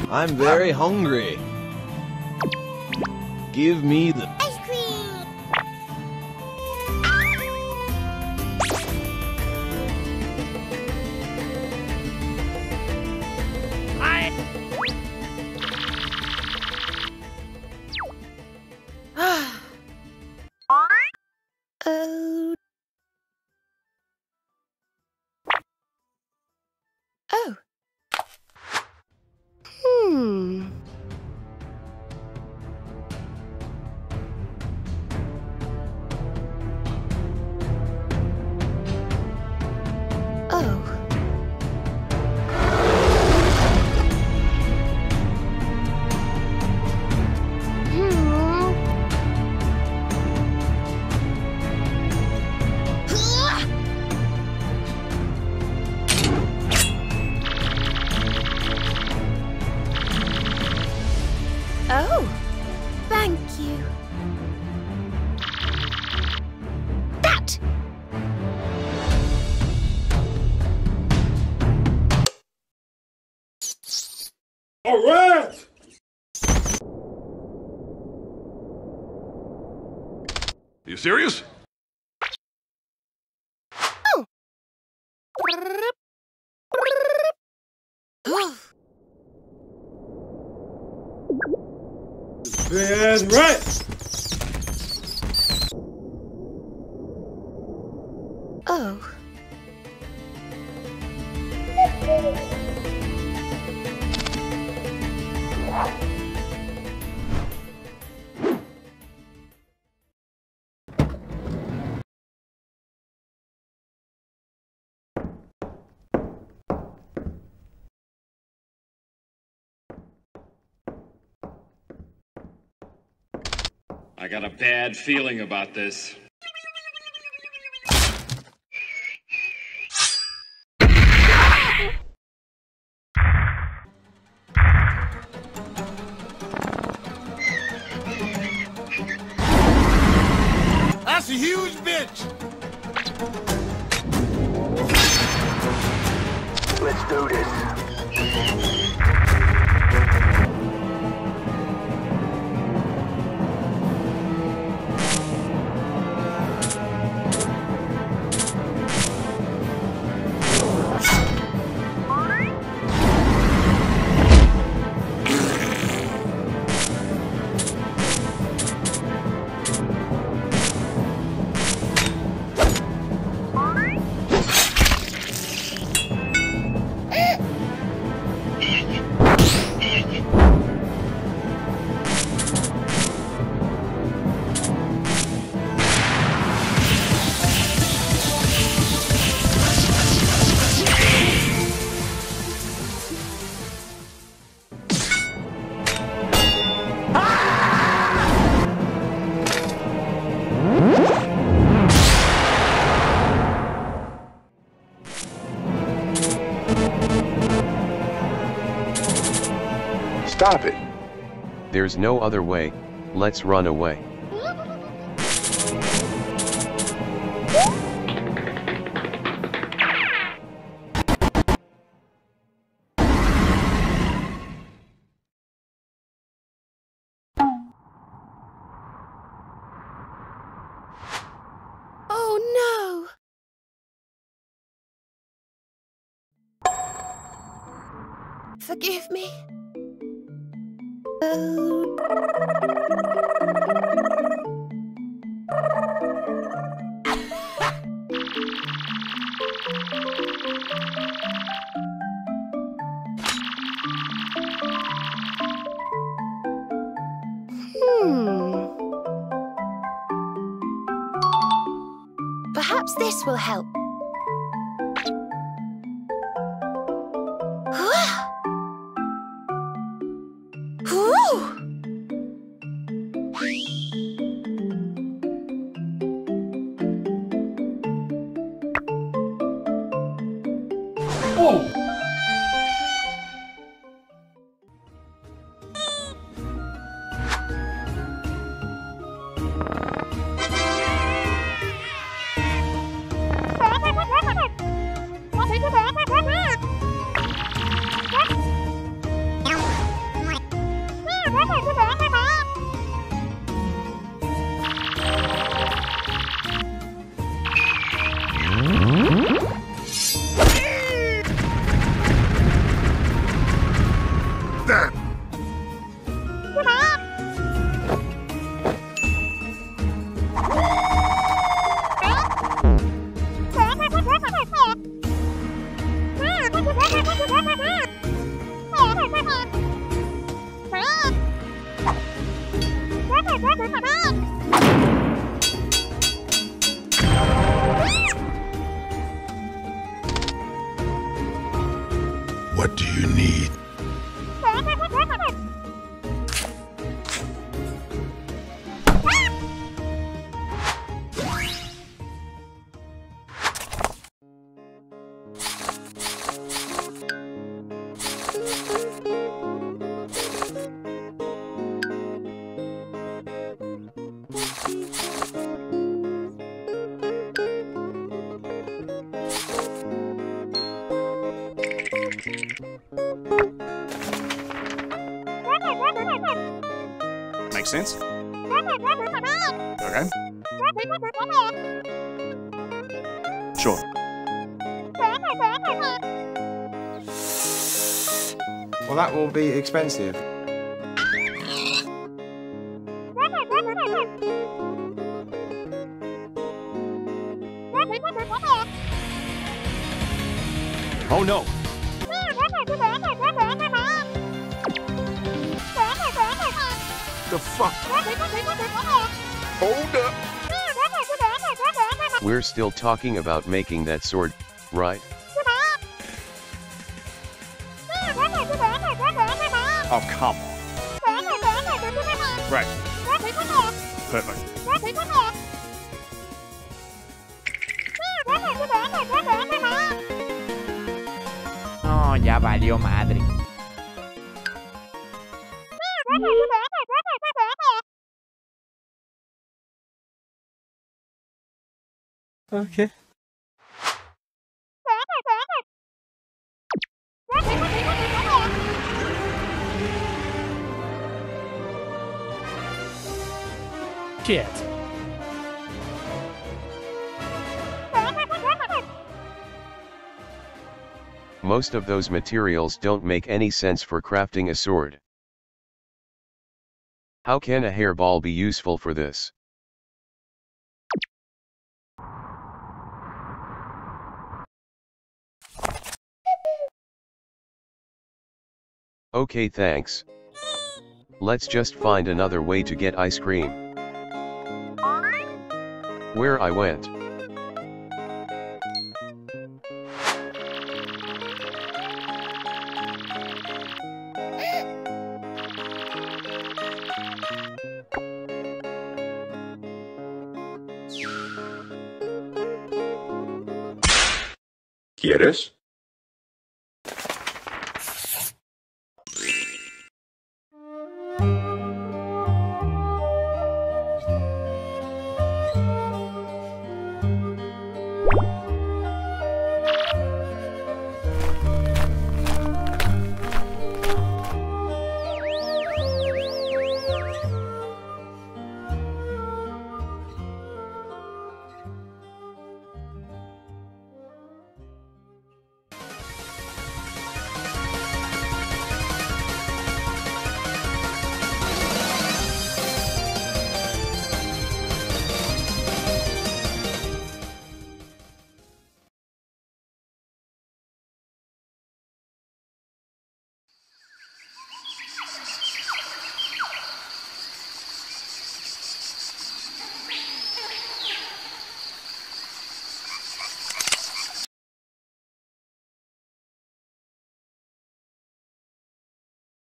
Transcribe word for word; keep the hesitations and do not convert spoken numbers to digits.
I'm very hungry. Give me the Ice cream! I... Oh. Oh. Hmm. Oh. Oh, thank you. That! All right! You serious? Oh. That's right! Oh. I got a bad feeling about this. That's a huge bitch! Let's do this. Stop it! There's no other way, let's run away. Oh no! Forgive me. Oh. Hmm. Perhaps this will help. you need. Makes sense? Okay. Sure. Well, that will be expensive. Oh no! The fuck? Hold up! We're still talking about making that sword, right? Oh, come on. Right. Perfect. No, ya valió madre. Okay. Shit. Most of those materials don't make any sense for crafting a sword. How can a hairball be useful for this? Okay, thanks. Let's just find another way to get ice cream. Where I went. ¿Quieres?